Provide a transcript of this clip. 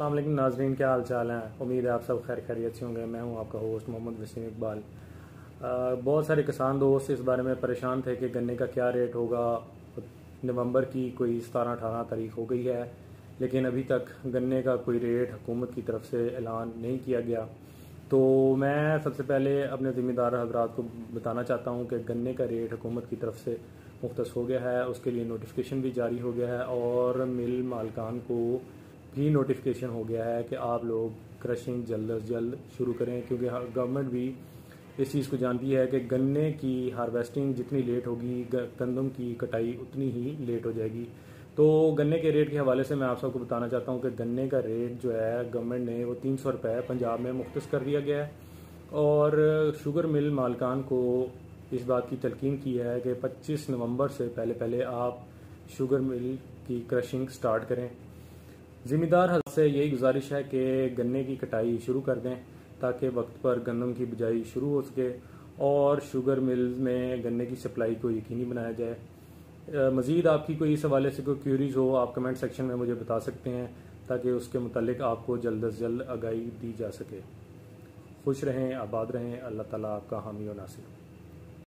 अस्सलाम वालेकुम नाज़रीन, क्या हाल चाल हैं। उम्मीद है आप सब खैर खैरियत से होंगे। मैं हूं आपका होस्ट मोहम्मद वसीम इकबाल। बहुत सारे किसान दोस्त इस बारे में परेशान थे कि गन्ने का क्या रेट होगा। नवंबर की कोई 17-18 तारीख हो गई है, लेकिन अभी तक गन्ने का कोई रेट हुकूमत की तरफ से ऐलान नहीं किया गया। तो मैं सबसे पहले अपने ज़िम्मेदार हजरात को बताना चाहता हूँ कि गन्ने का रेट हुकूमत की तरफ से मुख्तस हो गया है, उसके लिए नोटिफिकेशन भी जारी हो गया है और मिल मालकान को भी नोटिफिकेशन हो गया है कि आप लोग क्रशिंग जल्द अज जल्द शुरू करें, क्योंकि गवर्नमेंट भी इस चीज़ को जानती है कि गन्ने की हार्वेस्टिंग जितनी लेट होगी गंदम की कटाई उतनी ही लेट हो जाएगी। तो गन्ने के रेट के हवाले से मैं आप सबको बताना चाहता हूँ कि गन्ने का रेट जो है गवर्नमेंट ने वो 300 रुपये पंजाब में मुख्तस कर दिया गया है और शुगर मिल मालकान को इस बात की तलकीन की है कि 25 नवंबर से पहले पहले आप शुगर मिल की क्रशिंग स्टार्ट करें। ज़िम्मेदार हद से यही गुजारिश है कि गन्ने की कटाई शुरू कर दें ताकि वक्त पर गंदम की बिजाई शुरू हो सके और शुगर मिल में गन्ने की सप्लाई को यकीनी बनाया जाए। मज़ीद आपकी कोई इस हवाले से कोई क्यूरीज हो, आप कमेंट सेक्शन में मुझे बता सकते हैं ताकि उसके मुतालिक आपको जल्द अज जल्द आगाही दी जा सके। खुश रहें, आबाद रहें। अल्लाह ताला आपका हामी और नासिर।